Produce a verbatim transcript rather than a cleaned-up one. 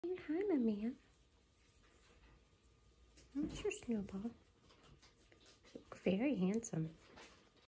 Hi, my man. What's your Snowball? You look very handsome.